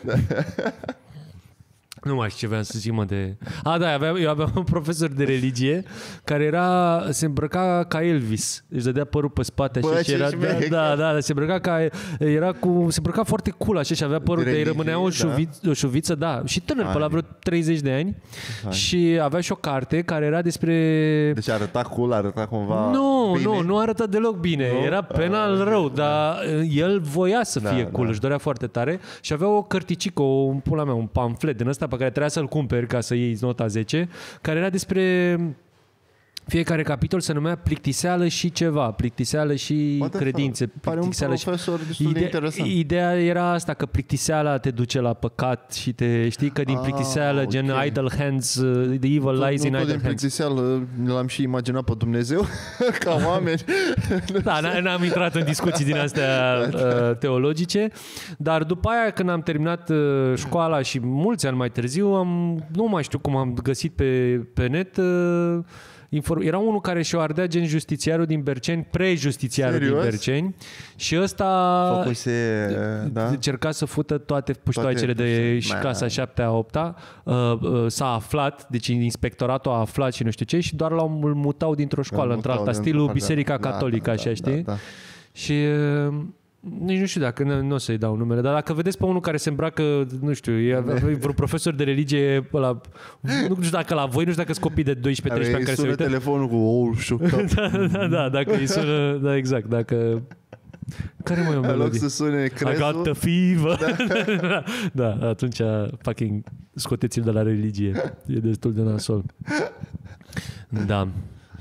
Nu mai știu ce vreau să zic, mă, de... A, da, aveam, eu aveam un profesor de religie care era, se îmbrăca ca Elvis. Își dădea părul pe spate. Bă, și era, da, da, da, se îmbrăca ca... Era cu, se îmbrăca foarte cool așa și avea părul de, de îi rămânea o, șuviț, da? O șuviță, da. Și tânăr, pe la vreo treizeci de ani. Hai. Și avea și o carte care era despre... Deci arăta cool, arăta cumva Nu, bine? nu, nu arăta deloc bine. Nu? Era penal rău, dar el voia să fie da, cool, da. Își dorea foarte tare. Și avea o cărticică, o, pula mea, un pamflet din ăsta pe care trebuia să-l cumperi ca să iei nota zece, care era despre fiecare capitol se numea plictiseală și ceva, plictiseală și credințe. Pare un profesor și... destul de interesant. Ideea era asta, că plictiseala te duce la păcat și te știi că din plictiseală, ah, gen okay. idle hands, the evil lies in idle hands. Nu, din plictiseală l-am și imaginat pe Dumnezeu ca oameni. Da, n-am intrat în discuții din astea uh, teologice, dar după aia când am terminat uh, școala și mulți ani mai târziu, am, nu mai știu cum am găsit pe, pe net... Uh, Era unul care și-o ardea gen justițiarul din Berceni, pre-justițiarul Serios? din Berceni și ăsta Făcuse, da? încerca să fută toate puștoaicele de și clasa șaptea, opta. S-a aflat, deci inspectoratul a aflat și nu știu ce și doar l-au mutau dintr-o școală într-alta, stilul Biserica da, Catolică, da, așa, da, știi? Da, da. Și... nici nu știu dacă nu o să-i dau numele, dar dacă vedeți pe unul care se îmbracă, nu știu, e vreun profesor de religie la, nu știu dacă la voi, nu știu dacă sunt copii de doisprezece treisprezece ani care se uită. Telefonul cu oh, șocat. Da, da, da, dacă îi sună, da, exact, dacă... Care mai e o melodie? În loc să sune crezul. I got the fever. Da. Da, atunci fucking scoteți-l de la religie. E destul de nasol. Da.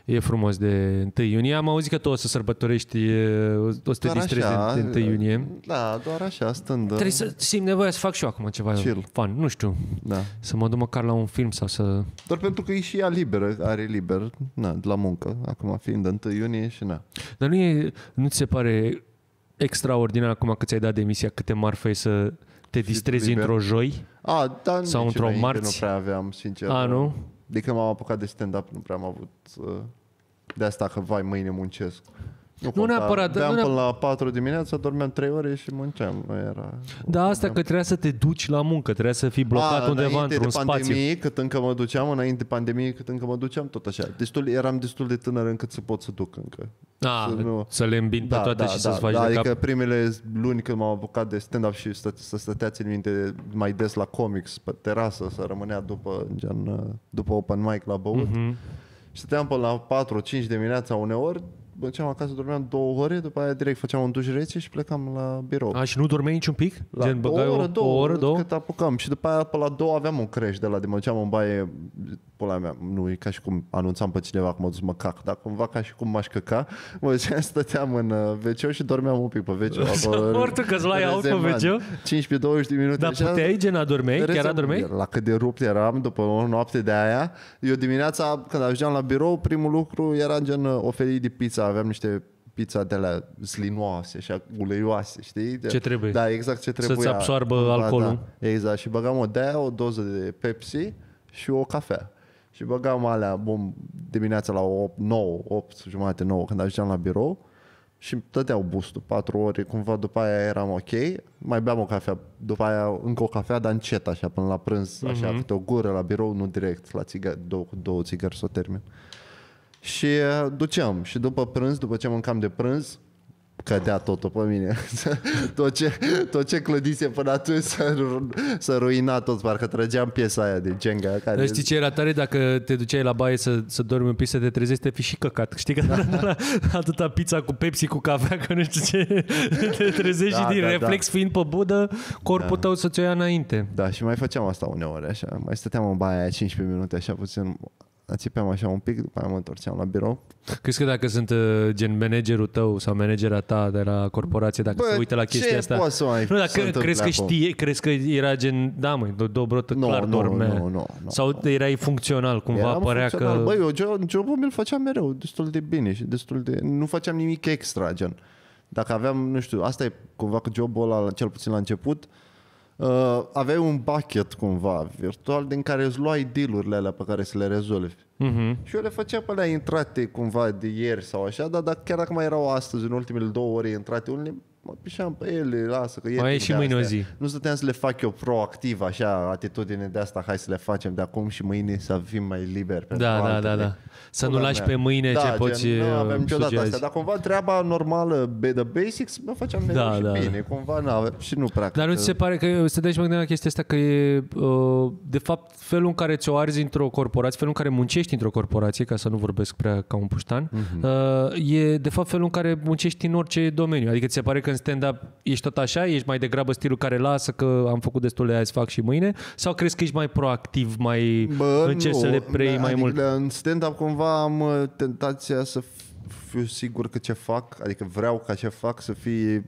E frumos de întâi iunie. Am auzit că tu o să sărbătorești, o să te distrezi de întâi iunie. Da, doar așa, stând. Trebuie să simt nevoia să fac și eu acum ceva Chill. fun, nu știu. Da. Să mă duc măcar la un film sau să... Doar pentru că e și ea liberă, are liber, na, de la muncă, acum fiind de întâi iunie și na. Dar nu, e, nu ți se pare extraordinar acum că ți-ai dat demisia câte marfă e să te distrezi liber. într-o joi? A, dar sau nici într-o înainte marți? Nu prea aveam, sincer. A, nu? De când m-am apucat de stand-up, nu prea am avut uh, de asta că, vai, mâine muncesc. Nu, Nu neapărat, Beam nu până la patru dimineața, dormeam trei ore și munceam. Nu era... Da, asta că trebuia să te duci la muncă, trebuia să fii blocat A, undeva într-un de pandemie, spațiu. cât încă mă duceam, înainte de pandemie, cât încă mă duceam, tot așa. Destul, eram destul de tânăr încât să pot să duc încă. A, să, nu... să le îmbin pe da, toate da, și da, să-ți faci da, de adică cap. primele luni când m-am apucat de stand-up și stă, să stăteați în minte mai des la comics, pe terasă, să rămânea după, gen, după open mic la băut. Mm-hmm. Și stăteam până la patru cinci dimineața uneori, mergeam acasă, dormeam două ore, după aia direct făceam un duș rece și plecam la birou. A, și nu dormeai niciun pic? La Gen, o băgai oră, o, două, o oră, două? cât apucam. Și după aia, pe la două, aveam un crash de la de mă duceam în baie, pula mea, nu e ca și cum anunțam pe cineva că mă duc să mă cac, dar cumva ca și cum m-aș căca, mă duceam, stăteam în ve ce și dormeam un pic pe ve ce. Oricum că-ți luai out pe ve ce? cincisprezece douăzeci de minute. Dar puteai, gen, adormeai? Chiar adormeai? La cât de rupt eram după o noapte de aia, eu dimineața, când ajungeam la birou, primul lucru era gen oferit de pizza, aveam niște pizza de la slinoase și uleioase, știi? Ce trebuie? Da, exact ce trebuie. Să-ți absoarbă alcoolul. Da, exact. Și băgam o de-aia, o doză de Pepsi și o cafea. Și băgam alea bum, dimineața la opt, nouă, opt jumate, nouă, când ajungeam la birou și dădeau bustul, patru ore, cumva după aia eram ok, mai beam o cafea, după aia încă o cafea, dar încet, așa, până la prânz, așa, mm-hmm. câte o gură la birou, nu direct, la țigări, două, două țigări să o termin. Și duceam. Și după prânz, după ce mâncam de prânz, cădea totul pe mine. tot, ce, tot ce clădise până atunci s-a, s-a ruinat tot. Parcă trăgeam piesa aia de Jenga. Care... Știi ce era tare? Dacă te duceai la baie să, să dormi un pic, să te trezești, te fi și căcat. Știi că da. atâta pizza cu Pepsi, cu cafea, că nu știu ce, te trezești da, și din da, reflex da. fiind pe budă, corpul da. tău să ți-o ia înainte. Da, și mai făceam asta uneori, așa. Mai stăteam în baia aia cincisprezece minute, așa puțin... Țipeam așa un pic, după aia mă întorceam la birou. Crezi că dacă sunt uh, gen managerul tău sau managera ta de la corporație, dacă Bă, se uită la chestia asta... Bă, ce să mai nu, dacă crezi că știe, crezi că era gen, da măi, Dobrotă no, clar no, dormea. No, no, no, sau erai funcțional, cumva Eram părea funcțional. că... Băi, eu job, jobul mi-l făceam mereu, destul de bine și destul de... Nu făceam nimic extra, gen. Dacă aveam, nu știu, asta e cumva că jobul ăla, cel puțin la început, Uh, aveai un bucket cumva virtual din care îți luai deal-urile alea pe care să le rezolvi. Uh-huh. Și eu le făceam pe alea intrate cumva de ieri sau așa, dar dacă, chiar dacă mai erau astăzi, în ultimele două ore intrate, unele mă pișeam pe ele, lasă că e mai e și mâine o zi. Nu stăteam să le fac eu proactiv, așa, atitudine de asta, hai să le facem de acum și mâine să fim mai liberi. Da, da, da, da. Să nu lași pe mâine da, ce gen, poți nu avem niciodată azi. astea, dar cumva treaba normală, the basics, mă făceam mereu da, și da. bine, cumva nu, și nu practic. Dar nu ți se pare că, să dai și mă gândeam la chestia asta, că e, de fapt, felul în care ți-o arzi într-o corporație, felul în care muncești într-o corporație, ca să nu vorbesc prea ca un puștan, uh-huh. e de fapt felul în care muncești în orice domeniu. Adică ți se pare că în stand-up ești tot așa, ești mai degrabă stilul care lasă că am făcut destule azi, fac și mâine, sau crezi că ești mai proactiv, mai Bă, încerci să le prei adică mai mult? În stand-up cumva am tentația să fiu sigur că ce fac, adică vreau ca ce fac să fie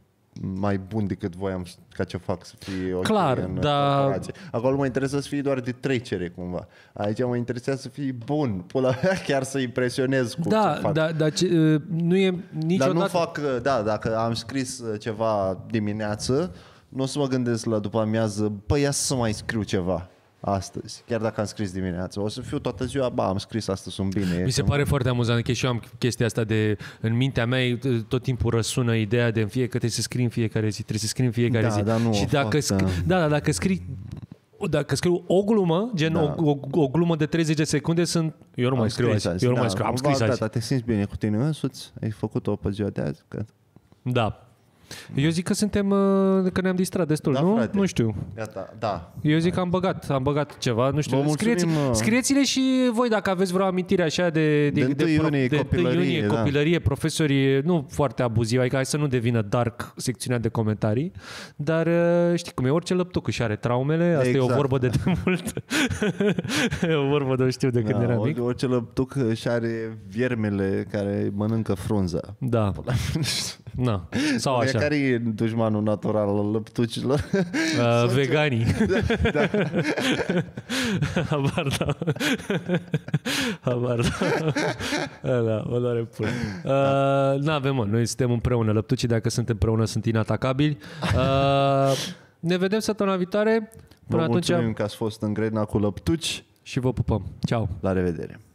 mai bun decât voiam ca ce fac să fie ok. Clar, în da. corporație. Acolo mă interesează să fie doar de trecere cumva. Aici mă interesează să fie bun, pula mea, chiar să impresionez cu da, ce fac. Da, dar ce, nu e niciodată... Dar nu fac, da, dacă am scris ceva dimineață, nu o să mă gândesc la după amiază, băi, ia să mai scriu ceva astăzi, chiar dacă am scris dimineața. O să fiu toată ziua, ba, am scris astăzi, sunt bine. Mi se pare foarte amuzant că și eu am chestia asta de, în mintea mea tot timpul răsună ideea de în fie, că trebuie să scrii în fiecare zi, trebuie să scrii în fiecare da, zi. Da, nu și dacă fac, scrii, da. da, dacă scrii dacă scriu o glumă, gen da. o, o, o glumă de treizeci de secunde, sunt eu nu am mai scriu azi. azi. Eu nu da, mai scriu, am scris azi. Da, te simți bine cu tine însuți? Ai făcut-o pe ziua de azi? Că... Da. Eu zic că suntem, că ne-am distrat destul, Da, nu? frate. Nu știu. Gata, da. Eu zic că am băgat, am băgat ceva, nu știu. Vă mulțumim, Scrieți, mă. scrieți-le și voi dacă aveți vreo amintire așa de, De întâi iunie, de copilărie, iunie, da. copilărie, profesorii, nu foarte abuzivi, adică hai să nu devină dark secțiunea de comentarii, dar știi cum e, orice lăptuc își are traumele, asta Exact. e o vorbă de demult. E o vorbă de știu de când Da, eram mic. orice, orice lăptuc și are viermele care mănâncă frunza. Da. Na. Sau așa. Care e dușmanul natural al lăptucilor? Uh, veganii. Da. Habar da. Habar da. Da, o doare până. Uh, n-avem, mă. Noi suntem împreună. Lăptucii, dacă sunt împreună, sunt inatacabili. Uh, ne vedem săptămâna viitoare. Până Vă atunci. mulțumim că ați fost în grena cu lăptuci. Și vă pupăm. Ciao. La revedere.